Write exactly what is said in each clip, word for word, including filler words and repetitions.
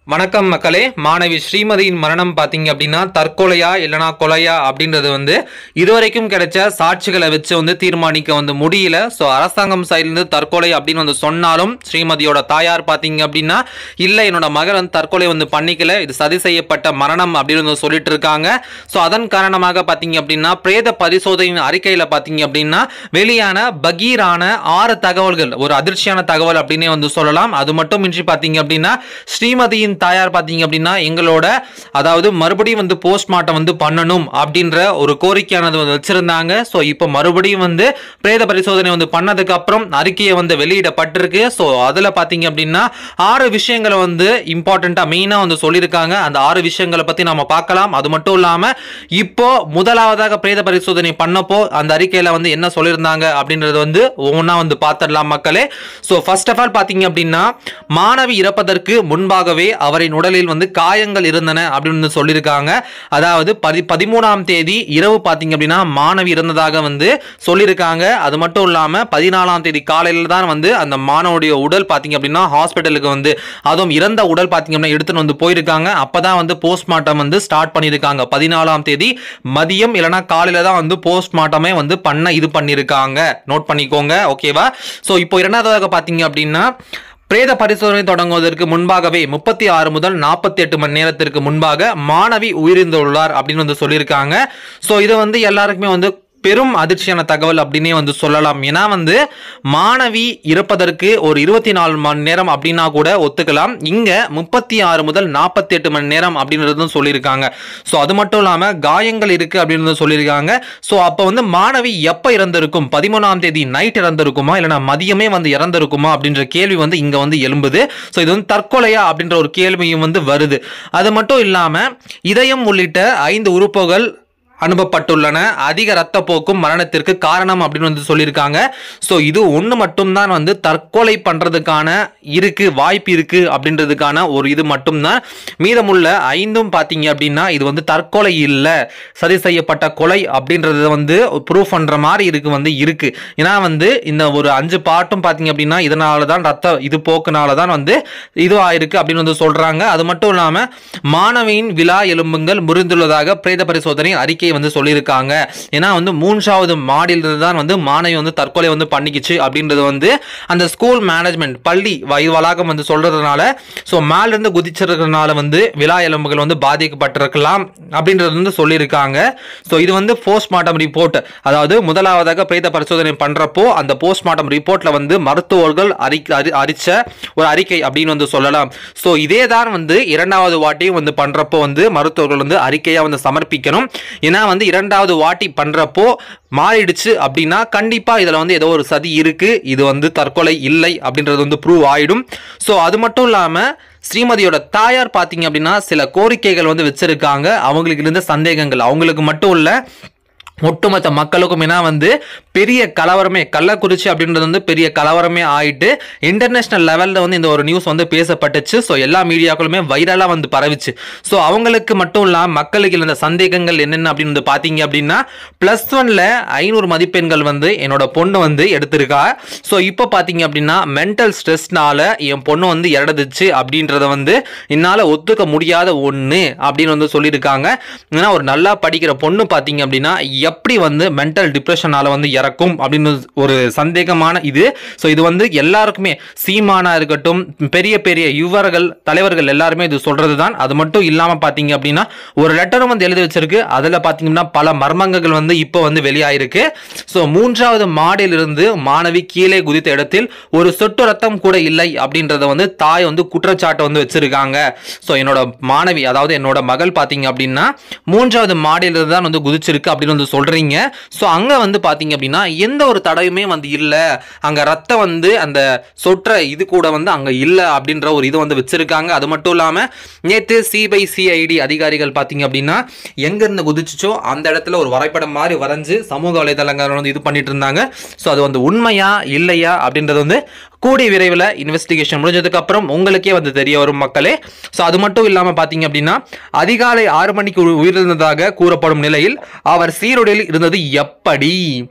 வணக்கம் மக்களே. மாணவி ஸ்ரீமதியின் மரணம் பாத்தீங்க அப்படின்னா தற்கொலையா இல்லனா கொலையா அப்படின்றது வந்து இதுவரைக்கும் கிடைச்ச சாட்சிகளை வச்சு வந்து தீர்மானிக்க வந்து முடியல. ஸோ அரசாங்கம் சைட்லேருந்து தற்கொலை அப்படின்னு வந்து சொன்னாலும் ஸ்ரீமதியோட தாயார் பாத்தீங்க அப்படின்னா இல்லை, என்னோட மகள் வந்து தற்கொலை வந்து பண்ணிக்கல, இது சதி செய்யப்பட்ட மரணம் அப்படின்னு வந்து சொல்லிட்டு இருக்காங்க. ஸோ அதன் காரணமாக பாத்தீங்க அப்படின்னா பிரேத பரிசோதனையின் அறிக்கையில பாத்தீங்க அப்படின்னா வெளியான பகீரான ஆறு தகவல்கள், ஒரு அதிர்ச்சியான தகவல் அப்படின்னே வந்து சொல்லலாம். அது மட்டும் இன்றி பாத்தீங்க அப்படின்னா ஸ்ரீமதியின் தாயார் பாத்தீங்க அப்படின்னா எங்களோட அதாவது மறுபடியும் வந்து போஸ்ட்மார்ட்டம் வந்து பண்ணணும் அப்படின்ற ஒரு கோரிக்கையானது வந்து வச்சிருந்தாங்க. ஸோ இப்போ மறுபடியும் வந்து பிரேத பரிசோதனை வந்து பண்ணதுக்கு அப்புறம் அறிக்கையை வந்து வெளியிடப்பட்டிருக்கு. ஸோ அதில் பார்த்தீங்க அப்படின்னா ஆறு விஷயங்களை வந்து இம்பார்ட்டண்ட்டாக மெயினாக வந்து சொல்லியிருக்காங்க. அந்த ஆறு விஷயங்களை பற்றி நம்ம பார்க்கலாம். அது மட்டும் இல்லாமல் இப்போ முதலாவதாக பிரேத பரிசோதனை பண்ணப்போ அந்த அறிக்கையில் வந்து என்ன சொல்லியிருந்தாங்க அப்படின்றது வந்து ஒவ்வொன்றா வந்து பார்த்துடலாம் மக்களே. ஸோ ஃபர்ஸ்ட் ஆஃப் ஆல் பார்த்தீங்க அப்படின்னா மாணவி இறப்பதற்கு முன்பாகவே அவரின் உடலில் வந்து காயங்கள் இருந்தன அப்படின்னு சொல்லியிருக்காங்க. அதாவது பதி பதிமூணாம் தேதி இரவு பார்த்தீங்க அப்படின்னா மாணவி இறந்ததாக வந்து சொல்லியிருக்காங்க. அது மட்டும் இல்லாமல் பதினாலாம் தேதி காலையில் தான் வந்து அந்த மாணவனுடைய உடல் பார்த்தீங்க அப்படின்னா ஹாஸ்பிட்டலுக்கு வந்து அதுவும் இறந்த உடல் பார்த்தீங்க அப்படின்னா எடுத்துன்னு வந்து போயிருக்காங்க. அப்பதான் வந்து போஸ்ட்மார்ட்டம் வந்து ஸ்டார்ட் பண்ணியிருக்காங்க. பதினாலாம் தேதி மதியம் இல்லைனா காலையில தான் வந்து போஸ்ட்மார்ட்டமே வந்து பண்ண இது பண்ணியிருக்காங்க. நோட் பண்ணிக்கோங்க, ஓகேவா? ஸோ இப்போ இரண்டாவதாக பார்த்தீங்க அப்படின்னா பிரேத பரிசோதனை தொடங்குவதற்கு முன்பாகவே முப்பத்தி ஆறு முதல் நாற்பத்தி எட்டு மணி நேரத்திற்கு முன்பாக மாணவி உயிரிழந்துள்ளார் அப்படின்னு வந்து சொல்லியிருக்காங்க. ஸோ இது வந்து எல்லாருக்குமே வந்து பெரும் அதிர்ச்சியான தகவல் அப்படின்னே வந்து சொல்லலாம். ஏன்னா வந்து மாணவி இறப்பதற்கு ஒரு இருபத்தி நாலு மணி நேரம் அப்படின்னா கூட ஒத்துக்கலாம். இங்க முப்பத்தி ஆறு முதல் நாற்பத்தி எட்டு மணி நேரம் அப்படின்றதும் சொல்லியிருக்காங்க. ஸோ அது மட்டும் இல்லாம காயங்கள் இருக்கு அப்படின்னு சொல்லியிருக்காங்க. ஸோ அப்போ வந்து மாணவி எப்ப இறந்திருக்கும்? பதிமூணாம் தேதி நைட் இறந்திருக்குமா இல்லைன்னா மதியமே வந்து இறந்திருக்குமா அப்படின்ற கேள்வி வந்து இங்க வந்து எழும்புது. ஸோ இது வந்து தற்கொலையா அப்படின்ற ஒரு கேள்வியும் வந்து வருது. அது மட்டும் இல்லாம இதயம் உள்ளிட்ட ஐந்து உறுப்புகள் அனுப்பப்பட்டுள்ளன. அதிக ரத்த போக்கும் மரணத்திற்கு காரணம் அப்படின்னு வந்து சொல்லியிருக்காங்க. ஸோ இது ஒன்று மட்டும்தான் வந்து தற்கொலை பண்றதுக்கான இருக்கு வாய்ப்பு இருக்கு அப்படின்றதுக்கான ஒரு இது மட்டும்தான். மீதமுள்ள ஐந்தும் பார்த்தீங்க அப்படின்னா இது வந்து தற்கொலை இல்லை, சரி செய்யப்பட்ட கொலை அப்படின்றது வந்து ப்ரூஃப் பண்ற மாதிரி இருக்கு வந்து இருக்கு. ஏன்னா வந்து இந்த ஒரு அஞ்சு பாட்டும் பார்த்தீங்க அப்படின்னா இதனால தான் ரத்த இது போக்குனால தான் வந்து இது ஆயிருக்கு அப்படின்னு வந்து சொல்றாங்க. அது மட்டும் இல்லாம மாணவியின் விலா எலும்புகள் முறிந்துள்ளதாக பிரேத பரிசோதனை அறிக்கை வந்து சொல்லியிருக்காங்க. ஏன்னா வந்து மூன்றாவது மாடியிலிருந்து தான் வந்து மாணவி வந்து தற்கொலை வந்து பண்ணிக்கிச்சு அப்படின்றது வந்து அந்த ஸ்கூல் மேனேஜ்மெண்ட் பள்ளி வளாகம் வந்து சொல்றதுனால ஸோ மேல இருந்து குதிச்சிருக்கிறதுனால வந்து விலா எலும்புகள் வந்து பாதிக்கப்பட்டிருக்கலாம் அப்படின்றது வந்து சொல்லியிருக்காங்க. ஸோ இது வந்து போஸ்ட்மார்ட்டம் ரிப்போர்ட், அதாவது முதலாவதாக பிரேத பரிசோதனை பண்றப்போ அந்த போஸ்ட்மார்ட்டம் ரிப்போர்ட்ல வந்து மருத்துவர்கள் அறிச்ச ஒரு அறிக்கை அப்படின்னு வந்து சொல்லலாம். ஸோ இதே தான் வந்து இரண்டாவது வாட்டியும் வந்து பண்றப்போ வந்து மருத்துவர்கள் வந்து அறிக்கையா வந்து சமர்ப்பிக்கணும். ஏன்னா வந்து இரண்டாவது வாட்டி பண்றப்போ மாறிடுச்சு அப்படின்னா கண்டிப்பா இதுல வந்து ஏதோ ஒரு சதி இருக்கு, இது வந்து தற்கொலை இல்லை அப்படின்றது வந்து ப்ரூவ் ஆயிடும். ஸோ அது மட்டும் இல்லாம ஸ்ரீமதியோட தாயார் பாத்தீங்க அப்படின்னா சில கோரிக்கைகள் வந்து வச்சிருக்காங்க. அவங்களுக்கு இருந்த சந்தேகங்கள் அவங்களுக்கு மட்டும் இல்ல ஒட்டுமொத்த மக்களுக்கும். ஏன்னா வந்து பெரிய கலவரமே கள்ளக்குறிச்சி அப்படின்றது வந்து பெரிய கலவரமே ஆயிட்டு இன்டர்நேஷனல் லெவலில் வந்து இந்த ஒரு நியூஸ் வந்து பேசப்பட்டுச்சு. ஸோ எல்லா மீடியாக்களுமே வைரலாக வந்து பரவிச்சு. ஸோ அவங்களுக்கு மட்டும் இல்லாமல் மக்களுக்கு இருந்த சந்தேகங்கள் என்னென்ன அப்படின்னு வந்து பார்த்தீங்க அப்படின்னா பிளஸ் ஒன்ல ஐநூறு மதிப்பெண்கள் வந்து என்னோட பொண்ணு வந்து எடுத்திருக்கா. ஸோ இப்போ பார்த்தீங்க அப்படின்னா மென்டல் ஸ்ட்ரெஸ்னால என் பொண்ணு வந்து இறந்துச்சு அப்படின்றத வந்து என்னால் ஒத்துக்க முடியாத ஒன்று அப்படின்னு வந்து சொல்லியிருக்காங்க. ஏன்னா ஒரு நல்லா படிக்கிற பொண்ணு பார்த்தீங்க அப்படின்னா எப்படி வந்து மென்டல் டிப்ரெஷனால வந்து இறக்கும் அப்படின்னு ஒரு சந்தேகமான இது. ஸோ இது வந்து எல்லாருக்குமே சீமானா இருக்கட்டும் பெரிய பெரிய யுவர்கள் தலைவர்கள் எல்லாருமே இது சொல்றது தான். அது மட்டும் இல்லாம பாத்தீங்க அப்படின்னா ஒரு லெட்டரும் வந்து எழுதி வச்சிருக்கு. அதுல பாத்தீங்கன்னா பல மர்மங்கள் வந்து இப்போ வந்து வெளியாயிருக்கு. ஸோ மூன்றாவது மாடியில் இருந்து மாணவி கீழே குதித்த இடத்தில் ஒரு சொட்டு ரத்தம் கூட இல்லை அப்படின்றத வந்து தாய் வந்து குற்றச்சாட்டை வந்து வச்சிருக்காங்க. ஸோ என்னோட மாணவி அதாவது என்னோட மகள் பாத்தீங்க அப்படின்னா மூன்றாவது மாடியில் இருந்து தான் வந்து குதிச்சிருக்கு அப்படின்னு வந்து சொல்றீங்க. ஸோ அங்க வந்து பாத்தீங்க அப்படின்னா எந்த ஒரு தடையுமே வந்து இல்லை, அங்க ரத்தம் வந்து அந்த சொற்ற இது கூட வந்து அங்க இல்லை அப்படின்ற ஒரு இது வந்து வச்சிருக்காங்க. அது மட்டும் இல்லாம நேற்று சிபிஐசிஐடி அதிகாரிகள் பாத்தீங்க அப்படின்னா எங்க இருந்து குதிச்சுச்சோ அந்த இடத்துல ஒரு வரைபடம் மாதிரி வரைஞ்சு சமூக வலைதளங்கள் வந்து இது பண்ணிட்டு இருந்தாங்க. ஸோ அது வந்து உண்மையா இல்லையா அப்படின்றது வந்து கூடிய விரைவில் இன்வெஸ்டிகேஷன் முடிஞ்சதுக்கு அப்புறம் உங்களுக்கே வந்து தெரிய வரும் மக்களே. ஸோ அது மட்டும் இல்லாமல் பார்த்தீங்க அப்படின்னா அதிகாலை ஆறு மணிக்கு உயிரிழந்ததாக கூறப்படும் நிலையில் அவர் சீருடையில் இருந்தது எப்படி?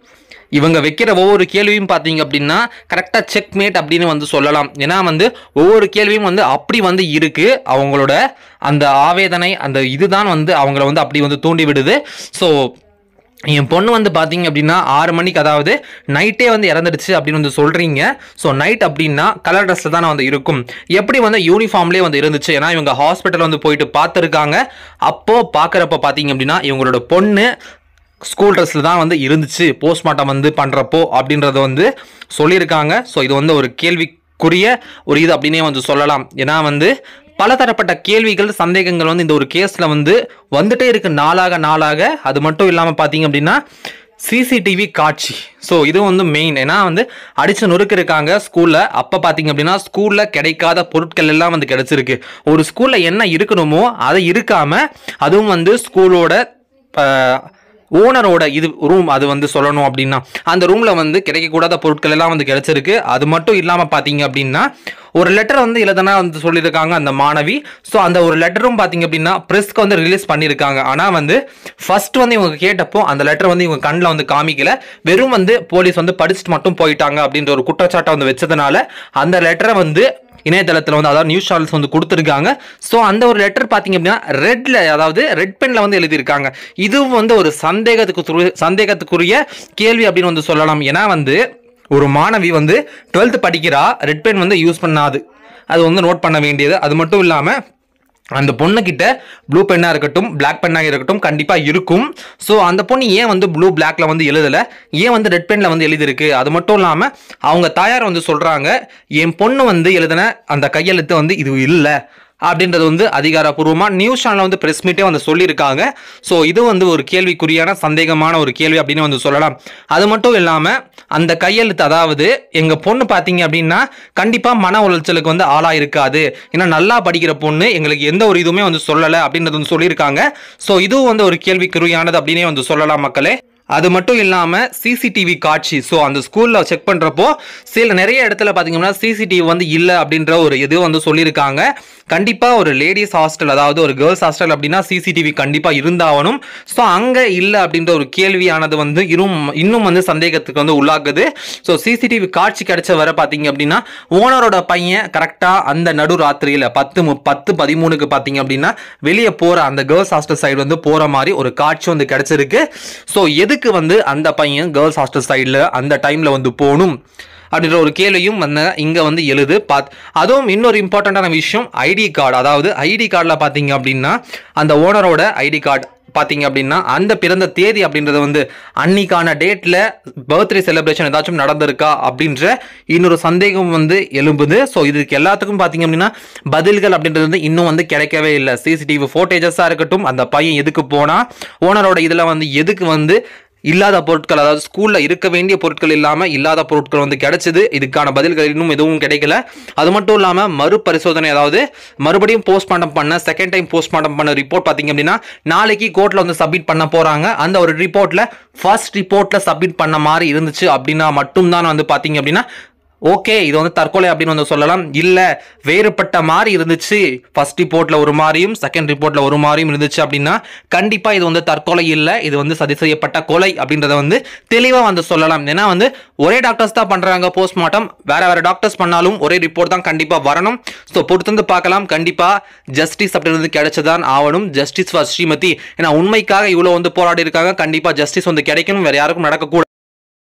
இவங்க வைக்கிற ஒவ்வொரு கேள்வியும் பார்த்தீங்க அப்படின்னா கரெக்டாக செக்மேட் அப்படின்னு வந்து சொல்லலாம். ஏன்னா வந்து ஒவ்வொரு கேள்வியும் வந்து அப்படி வந்து இருக்கு, அவங்களோட அந்த ஆவேதனை அந்த இதுதான் வந்து அவங்கள வந்து அப்படி வந்து தூண்டி விடுது. ஸோ என் பொண்ணு வந்து பார்த்தீங்க அப்படின்னா ஆறு மணிக்கு அதாவது நைட்டே வந்து இறந்துடுச்சு அப்படின்னு வந்து சொல்கிறீங்க. ஸோ நைட் அப்படின்னா கலர் ட்ரெஸ்ஸில் தானே வந்து இருக்கும், எப்படி வந்து யூனிஃபார்ம்லேயே வந்து இருந்துச்சு. ஏன்னா இவங்க ஹாஸ்பிட்டல் வந்து போயிட்டு பார்த்துருக்காங்க. அப்போது பார்க்குறப்ப பார்த்தீங்க அப்படின்னா இவங்களோட பொண்ணு ஸ்கூல் ட்ரெஸ்ஸில் தான் வந்து இருந்துச்சு போஸ்ட்மார்ட்டம் வந்து பண்ணுறப்போ அப்படின்றத வந்து சொல்லியிருக்காங்க. ஸோ இது வந்து ஒரு கேள்விக்குரிய ஒரு இது அப்படின்னே வந்து சொல்லலாம். ஏன்னா வந்து பலதரப்பட்ட கேள்விகள் சந்தேகங்கள் வந்து இந்த ஒரு கேஸில் வந்து வந்துட்டே இருக்கு நாளாக நாளாக. அது மட்டும் இல்லாமல் பார்த்தீங்க அப்படின்னா சிசிடிவி காட்சி, ஸோ இது வந்து மெயின். ஏன்னா வந்து அடிச்சு நொறுக்கு இருக்காங்க ஸ்கூலில். அப்போ பார்த்தீங்க அப்படின்னா ஸ்கூலில் கிடைக்காத பொருட்கள் எல்லாம் வந்து கிடைச்சிருக்கு. ஒரு ஸ்கூலில் என்ன இருக்கணுமோ அதை இருக்காம, அதுவும் வந்து ஸ்கூலோட ஓனரோட இது ரூம் அது வந்து சொல்லணும் அப்படின்னா அந்த ரூமில் வந்து கிடைக்கக்கூடாத பொருட்கள் எல்லாம் வந்து கிடைச்சிருக்கு. அது மட்டும் இல்லாமல் பார்த்தீங்க அப்படின்னா ஒரு லெட்டர் வந்து எழுதனா வந்து சொல்லியிருக்காங்க அந்த மாணவி. ஸோ அந்த ஒரு லெட்டரும் பார்த்தீங்க அப்படின்னா ப்ரெஸ்க்கு வந்து ரிலீஸ் பண்ணியிருக்காங்க. ஆனால் வந்து ஃபர்ஸ்ட் வந்து இவங்க கேட்டப்போ அந்த லெட்டர் வந்து இவங்க கண்ணில் வந்து காமிக்கல, வெறும் வந்து போலீஸ் வந்து படிச்சுட்டு மட்டும் போயிட்டாங்க அப்படின்ற ஒரு குற்றச்சாட்டை வந்து வச்சதுனால அந்த லெட்டரை வந்து இணையதளத்தில் வந்து அதாவது நியூஸ் சேனல்ஸ் வந்து கொடுத்துருக்காங்க. ஸோ அந்த ஒரு லெட்டர் பார்த்தீங்க அப்படின்னா ரெட்ல அதாவது ரெட் பென்ல வந்து எழுதியிருக்காங்க. இதுவும் வந்து ஒரு சந்தேகத்துக்கு சந்தேகத்துக்குரிய கேள்வி அப்படின்னு வந்து சொல்லலாம். ஏன்னா வந்து ஒரு மாணவி வந்து டுவெல்த் படிக்கிறா, ரெட் பென் வந்து யூஸ் பண்ணாது, அது வந்து நோட் பண்ண வேண்டியது. அது மட்டும் இல்லாமல் அந்த பொண்ணுக்கிட்ட ப்ளூ பென்னாக இருக்கட்டும் பிளாக் பென்னாக இருக்கட்டும் கண்டிப்பாக இருக்கும். ஸோ அந்த பொண்ணு ஏன் வந்து ப்ளூ பிளாக்ல வந்து எழுதலை, ஏன் வந்து ரெட் பென்ல வந்து எழுதிருக்கு. அது மட்டும் இல்லாமல் அவங்க தாயார் வந்து சொல்கிறாங்க, என் பொண்ணு வந்து எழுதின அந்த கையெழுத்து வந்து இது இல்லை அப்படின்றது வந்து அதிகாரப்பூர்வமாக நியூஸ் சேனலில் வந்து ப்ரெஸ் மீட்டே வந்து சொல்லியிருக்காங்க. ஸோ இது வந்து ஒரு கேள்விக்குறியான சந்தேகமான ஒரு கேள்வி அப்படின்னு வந்து சொல்லலாம். அது மட்டும் இல்லாமல் அந்த கையெழுத்து அதாவது எங்கள் பொண்ணு பார்த்தீங்க அப்படின்னா கண்டிப்பாக மன உளைச்சலுக்கு வந்து ஆளாக இருக்காது, ஏன்னா நல்லா படிக்கிற பொண்ணு, எங்களுக்கு எந்த ஒரு இதுவுமே வந்து சொல்லலை அப்படின்றது வந்து சொல்லியிருக்காங்க. ஸோ இதுவும் வந்து ஒரு கேள்விக்குறியானது அப்படின்னே வந்து சொல்லலாம் மக்களே. அது மட்டும் இல்லாமல் சிசிடிவி காட்சி, ஸோ அந்த ஸ்கூலில் செக் பண்ணுறப்போ சில நிறைய இடத்துல பார்த்தீங்கன்னா சிசிடிவி வந்து இல்லை அப்படின்ற ஒரு இது வந்து சொல்லியிருக்காங்க. கண்டிப்பாக ஒரு லேடிஸ் ஹாஸ்டல் அதாவது ஒரு கேர்ள்ஸ் ஹாஸ்டல் அப்படின்னா சிசிடிவி கண்டிப்பாக இருந்தாகணும். ஸோ அங்கே இல்லை அப்படின்ற ஒரு கேள்வியானது வந்து இன்னும் இன்னும் வந்து சந்தேகத்துக்கு வந்து உள்ளாகுது. ஸோ சிசிடிவி காட்சி கிடைச்ச வர பார்த்தீங்க அப்படின்னா ஓனரோட பையன் கரெக்டாக அந்த நடு ராத்திரியில் பத்து பத்து பதிமூணுக்கு பார்த்தீங்க அப்படின்னா வெளியே போகிற அந்த கேர்ள்ஸ் ஹாஸ்டல் சைடு வந்து போகிற மாதிரி ஒரு காட்சி வந்து கிடைச்சிருக்கு. ஸோ எது வந்து அந்த பையன் கேர்ள்ஸ் ஹாஸ்டல் சைடில் அந்த டைம்ல வந்து போகணும் அப்படின்ற ஒரு கேள்வியும் வந்து இங்க வந்து எழுது பாத். அதுவும் இன்னொரு இம்பார்ட்டன்டான விஷயம் ஐடி கார்டு, அதாவது ஐடி கார்டில் பார்த்தீங்க அப்படின்னா அந்த ஓனரோட ஐடி கார்டு பார்த்தீங்க அப்படின்னா அந்த பிறந்த தேதி அப்படின்றது வந்து அன்னைக்கான டேட்ல பர்த்டே செலிப்ரேஷன் ஏதாச்சும் நடந்திருக்கா அப்படின்ற இன்னொரு சந்தேகம் வந்து எழும்புது. ஸோ இதுக்கு எல்லாத்துக்கும் பார்த்தீங்க அப்படின்னா பதில்கள் அப்படின்றது வந்து இன்னும் வந்து கிடைக்கவே இல்லை. சிசிடிவி ஃபோட்டேஜஸாக இருக்கட்டும், அந்த பையன் எதுக்கு போனா, ஓனரோட இதில் வந்து எதுக்கு வந்து இல்லாத பொருட்கள் அதாவது ஸ்கூல்ல இருக்க வேண்டிய பொருட்கள் இல்லாமல் இல்லாத பொருட்கள் வந்து கிடைச்சது, இதுக்கான பதில்கள் இன்னும் எதுவும் கிடைக்கல. அது மட்டும் இல்லாமல் மறுபரிசோதனை அதாவது மறுபடியும் போஸ்ட்மார்ட்டம் பண்ண செகண்ட் டைம் போஸ்ட்மார்ட்டம் பண்ண ரிப்போர்ட் பார்த்தீங்க அப்படின்னா நாளைக்கு கோர்ட்ல வந்து சப்மிட் பண்ண போறாங்க. அந்த ஒரு ரிப்போர்ட்ல ஃபர்ஸ்ட் ரிப்போர்ட்ல சப்மிட் பண்ண மாதிரி இருந்துச்சு அப்படின்னா மட்டும்தான் வந்து பார்த்தீங்க அப்படின்னா ஓகே இது வந்து தற்கொலை அப்படின்னு வந்து சொல்லலாம். இல்லை வேறுபட்ட மாதிரி இருந்துச்சு, ஃபர்ஸ்ட் ரிப்போர்ட்ல ஒரு மாதிரியும் செகண்ட் ரிப்போர்ட்ல ஒரு மாதிரியும் இருந்துச்சு அப்படின்னா கண்டிப்பா இது வந்து தற்கொலை இல்லை, இது வந்து சதி செய்யப்பட்ட கொலை அப்படின்றத வந்து தெளிவா வந்து சொல்லலாம். ஏன்னா வந்து ஒரே டாக்டர்ஸ் தான் பண்றாங்க போஸ்ட்மார்ட்டம், வேற வேற டாக்டர்ஸ் பண்ணாலும் ஒரே ரிப்போர்ட் தான் கண்டிப்பா வரணும். ஸோ பொறுத்து வந்து பார்க்கலாம், கண்டிப்பா ஜஸ்டிஸ் அப்படின்றது கிடைச்சதான் ஆகணும். ஜஸ்டிஸ் ஃபார் ஸ்ரீமதி, ஏன்னா உண்மைக்காக இவ்வளவு வந்து போராடி இருக்காங்க, கண்டிப்பா ஜஸ்டிஸ் வந்து கிடைக்கணும், வேற யாருக்கும் நடக்கக்கூடாது.